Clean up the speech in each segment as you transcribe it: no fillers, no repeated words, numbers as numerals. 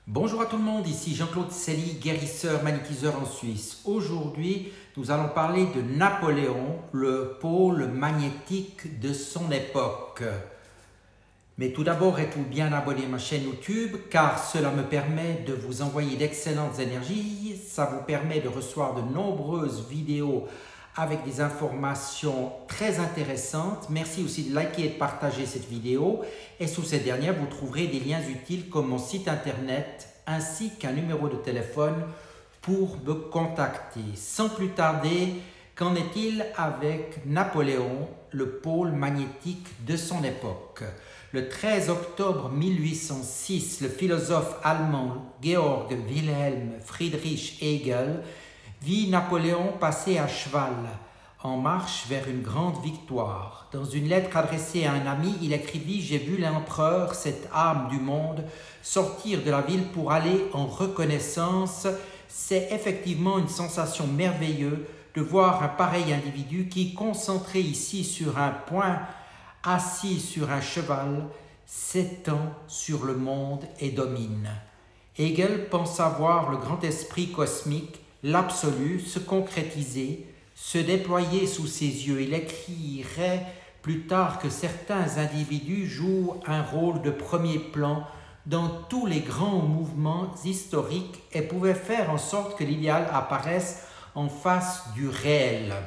Bonjour à tout le monde, ici Jean-Claude Cely, guérisseur, magnétiseur en Suisse. Aujourd'hui, nous allons parler de Napoléon, le pôle magnétique de son époque. Mais tout d'abord, êtes-vous bien abonné à ma chaîne YouTube, car cela me permet de vous envoyer d'excellentes énergies, ça vous permet de recevoir de nombreuses vidéos avec des informations très intéressantes. Merci aussi de liker et de partager cette vidéo. Et sous cette dernière, vous trouverez des liens utiles comme mon site internet ainsi qu'un numéro de téléphone pour me contacter. Sans plus tarder, qu'en est-il avec Napoléon, le pôle magnétique de son époque? Le 13 octobre 1806, le philosophe allemand Georg Wilhelm Friedrich Hegel vit Napoléon passer à cheval, en marche vers une grande victoire. Dans une lettre adressée à un ami, il écrivit « J'ai vu l'empereur, cette âme du monde, sortir de la ville pour aller en reconnaissance. C'est effectivement une sensation merveilleuse de voir un pareil individu qui, concentré ici sur un point, assis sur un cheval, s'étend sur le monde et domine. » Hegel pensa voir le grand esprit cosmique, l'absolu, se concrétiser, se déployer sous ses yeux. Il écrirait plus tard que certains individus jouent un rôle de premier plan dans tous les grands mouvements historiques et pouvaient faire en sorte que l'idéal apparaisse en face du réel.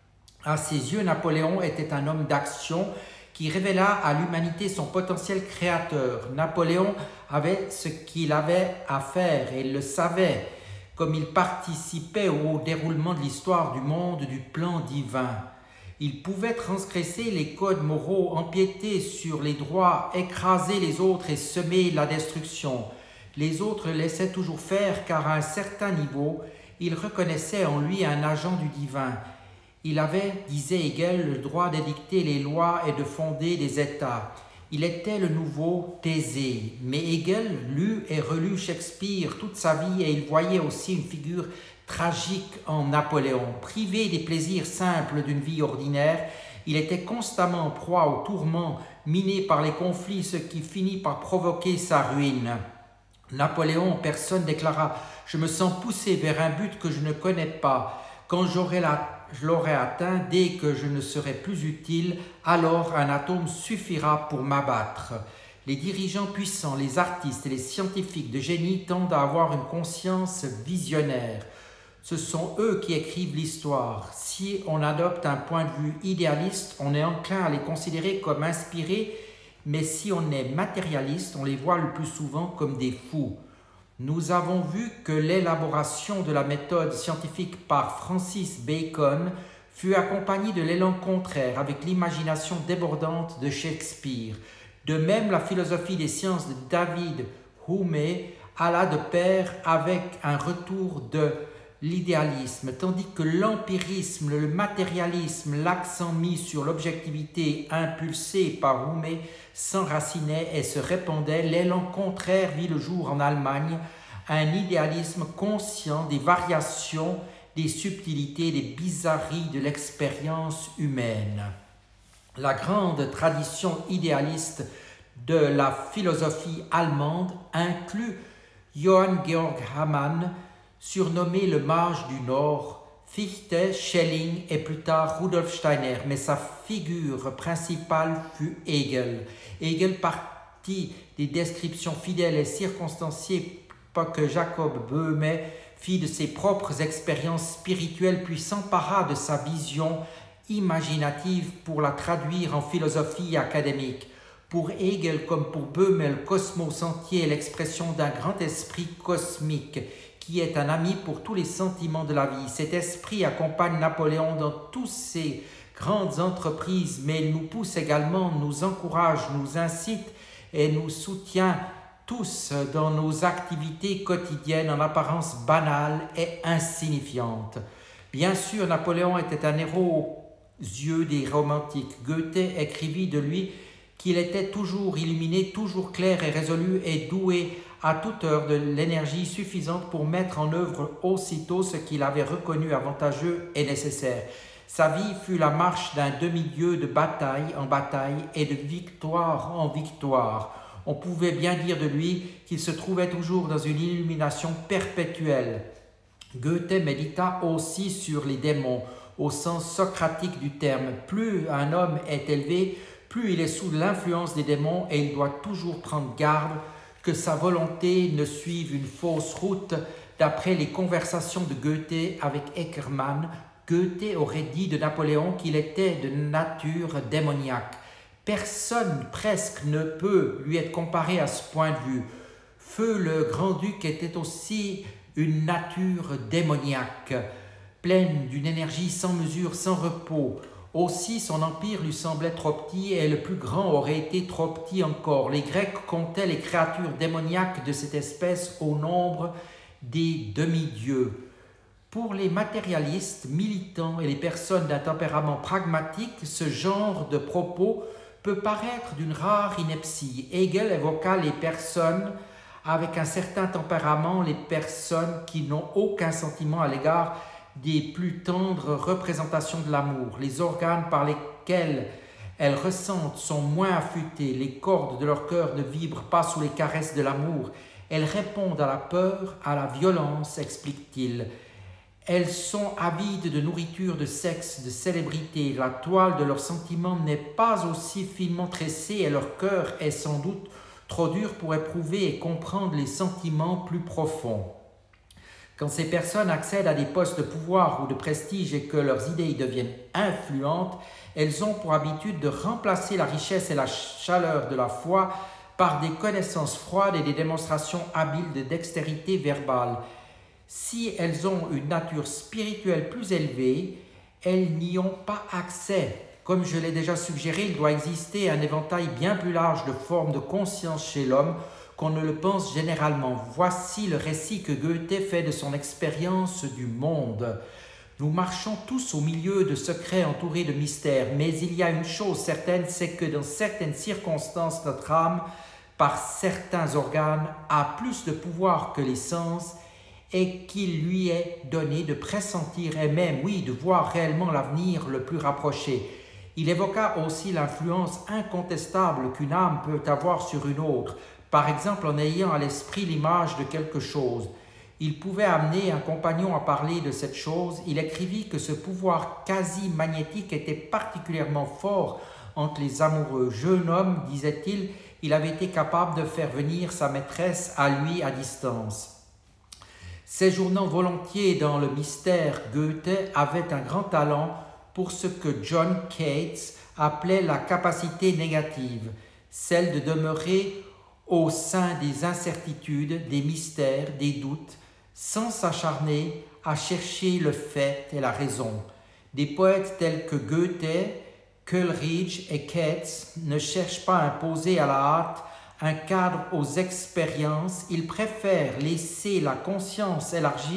À ses yeux, Napoléon était un homme d'action qui révéla à l'humanité son potentiel créateur. Napoléon avait ce qu'il avait à faire et il le savait, comme il participait au déroulement de l'histoire du monde du plan divin. Il pouvait transgresser les codes moraux, empiéter sur les droits, écraser les autres et semer la destruction. Les autres le laissaient toujours faire car à un certain niveau, il reconnaissait en lui un agent du divin. Il avait, disait Hegel, le droit d'édicter les lois et de fonder des États. Il était le nouveau Thésée. Mais Hegel lut et relut Shakespeare toute sa vie et il voyait aussi une figure tragique en Napoléon. Privé des plaisirs simples d'une vie ordinaire, il était constamment en proie aux tourments, miné par les conflits, ce qui finit par provoquer sa ruine. Napoléon en personne déclara « Je me sens poussé vers un but que je ne connais pas. Quand je l'aurai atteint, dès que je ne serai plus utile, alors un atome suffira pour m'abattre. » Les dirigeants puissants, les artistes et les scientifiques de génie tendent à avoir une conscience visionnaire. Ce sont eux qui écrivent l'histoire. Si on adopte un point de vue idéaliste, on est enclin à les considérer comme inspirés, mais si on est matérialiste, on les voit le plus souvent comme des fous. Nous avons vu que l'élaboration de la méthode scientifique par Francis Bacon fut accompagnée de l'élan contraire avec l'imagination débordante de Shakespeare. De même, la philosophie des sciences de David Hume alla de pair avec un retour de l'idéalisme, tandis que l'empirisme, le matérialisme, l'accent mis sur l'objectivité impulsée par Hume s'enracinait et se répandait. L'élan contraire vit le jour en Allemagne, un idéalisme conscient des variations, des subtilités, des bizarreries de l'expérience humaine. La grande tradition idéaliste de la philosophie allemande inclut Johann Georg Hamann, surnommé le mage du Nord, Fichte, Schelling et plus tard Rudolf Steiner, mais sa figure principale fut Hegel. Hegel partit des descriptions fidèles et circonstanciées que Jacob Böhme fit de ses propres expériences spirituelles puis s'empara de sa vision imaginative pour la traduire en philosophie académique. Pour Hegel comme pour Böhme, le cosmos entier est l'expression d'un grand esprit cosmique qui est un ami pour tous les sentiments de la vie. Cet esprit accompagne Napoléon dans toutes ses grandes entreprises, mais il nous pousse également, nous encourage, nous incite et nous soutient tous dans nos activités quotidiennes en apparence banales et insignifiantes. Bien sûr, Napoléon était un héros aux yeux des romantiques. Goethe écrivit de lui qu'il était toujours illuminé, toujours clair et résolu et doué à toute heure de l'énergie suffisante pour mettre en œuvre aussitôt ce qu'il avait reconnu avantageux et nécessaire. Sa vie fut la marche d'un demi-dieu de bataille en bataille et de victoire en victoire. On pouvait bien dire de lui qu'il se trouvait toujours dans une illumination perpétuelle. Goethe médita aussi sur les démons, au sens socratique du terme. Plus un homme est élevé, plus il est sous l'influence des démons et il doit toujours prendre garde que sa volonté ne suive une fausse route. D'après les conversations de Goethe avec Eckermann, Goethe aurait dit de Napoléon qu'il était de nature démoniaque. Personne presque ne peut lui être comparé à ce point de vue. Feu le grand-duc était aussi une nature démoniaque, pleine d'une énergie sans mesure, sans repos. Aussi son empire lui semblait trop petit et le plus grand aurait été trop petit encore. Les Grecs comptaient les créatures démoniaques de cette espèce au nombre des demi-dieux. Pour les matérialistes, militants et les personnes d'un tempérament pragmatique, ce genre de propos peut paraître d'une rare ineptie. Hegel évoqua les personnes avec un certain tempérament, les personnes qui n'ont aucun sentiment à l'égard des plus tendres représentations de l'amour. Les organes par lesquels elles ressentent sont moins affûtés, les cordes de leur cœur ne vibrent pas sous les caresses de l'amour. Elles répondent à la peur, à la violence, explique-t-il. Elles sont avides de nourriture, de sexe, de célébrité. La toile de leurs sentiments n'est pas aussi finement tressée et leur cœur est sans doute trop dur pour éprouver et comprendre les sentiments plus profonds. Quand ces personnes accèdent à des postes de pouvoir ou de prestige et que leurs idées y deviennent influentes, elles ont pour habitude de remplacer la richesse et la chaleur de la foi par des connaissances froides et des démonstrations habiles de dextérité verbale. Si elles ont une nature spirituelle plus élevée, elles n'y ont pas accès. Comme je l'ai déjà suggéré, il doit exister un éventail bien plus large de formes de conscience chez l'homme qu'on ne le pense généralement. Voici le récit que Goethe fait de son expérience du monde. Nous marchons tous au milieu de secrets entourés de mystères, mais il y a une chose certaine, c'est que dans certaines circonstances, notre âme, par certains organes, a plus de pouvoir que les sens et qu'il lui est donné de pressentir et même, oui, de voir réellement l'avenir le plus rapproché. Il évoqua aussi l'influence incontestable qu'une âme peut avoir sur une autre, par exemple en ayant à l'esprit l'image de quelque chose. Il pouvait amener un compagnon à parler de cette chose. Il écrivit que ce pouvoir quasi magnétique était particulièrement fort entre les amoureux. Jeune homme, disait-il, il avait été capable de faire venir sa maîtresse à lui à distance. Séjournant volontiers dans le mystère, Goethe avait un grand talent pour ce que John Keats appelait la capacité négative, celle de demeurer au sein des incertitudes, des mystères, des doutes, sans s'acharner à chercher le fait et la raison. Des poètes tels que Goethe, Coleridge et Keats ne cherchent pas à imposer à la hâte un cadre aux expériences, ils préfèrent laisser la conscience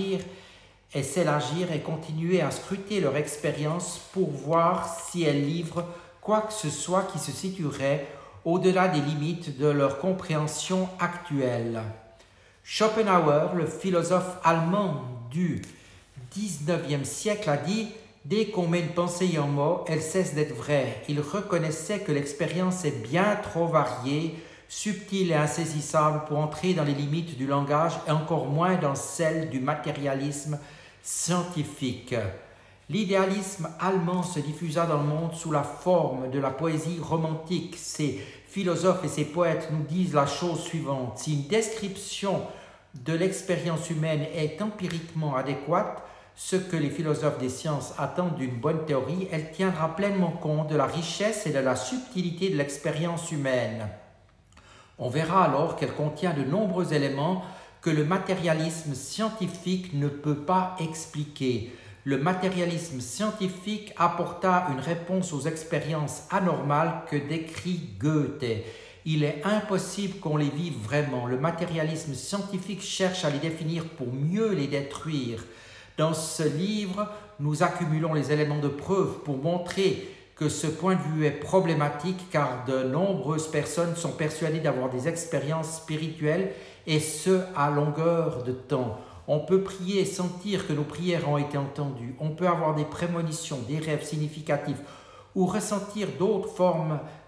s'élargir et continuer à scruter leur expérience pour voir si elle livre quoi que ce soit qui se situerait au-delà des limites de leur compréhension actuelle. Schopenhauer, le philosophe allemand du XIXe siècle, a dit « Dès qu'on met une pensée en mots, elle cesse d'être vraie ». Il reconnaissait que l'expérience est bien trop variée, subtile et insaisissable pour entrer dans les limites du langage et encore moins dans celles du matérialisme scientifique. L'idéalisme allemand se diffusa dans le monde sous la forme de la poésie romantique. Ces philosophes et ces poètes nous disent la chose suivante. Si une description de l'expérience humaine est empiriquement adéquate, ce que les philosophes des sciences attendent d'une bonne théorie, elle tiendra pleinement compte de la richesse et de la subtilité de l'expérience humaine. On verra alors qu'elle contient de nombreux éléments que le matérialisme scientifique ne peut pas expliquer. Le matérialisme scientifique apporta une réponse aux expériences anormales que décrit Goethe. Il est impossible qu'on les vive vraiment. Le matérialisme scientifique cherche à les définir pour mieux les détruire. Dans ce livre, nous accumulons les éléments de preuve pour montrer que ce point de vue est problématique car de nombreuses personnes sont persuadées d'avoir des expériences spirituelles et ce, à longueur de temps. On peut prier et sentir que nos prières ont été entendues. On peut avoir des prémonitions, des rêves significatifs ou ressentir d'autres formes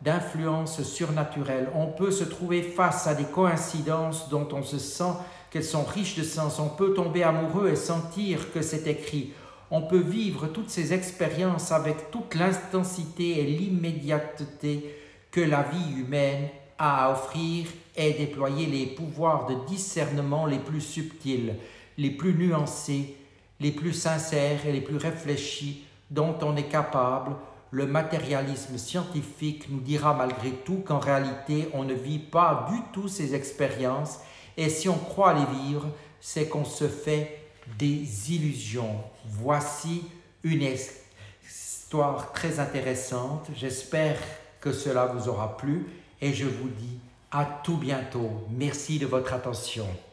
d'influences surnaturelles. On peut se trouver face à des coïncidences dont on se sent qu'elles sont riches de sens. On peut tomber amoureux et sentir que c'est écrit. On peut vivre toutes ces expériences avec toute l'intensité et l'immédiateté que la vie humaine a à offrir et déployer les pouvoirs de discernement les plus subtils, les plus nuancés, les plus sincères et les plus réfléchis dont on est capable. Le matérialisme scientifique nous dira malgré tout qu'en réalité, on ne vit pas du tout ces expériences et si on croit les vivre, c'est qu'on se fait des illusions. Voici une histoire très intéressante. J'espère que cela vous aura plu et je vous dis à tout bientôt. Merci de votre attention.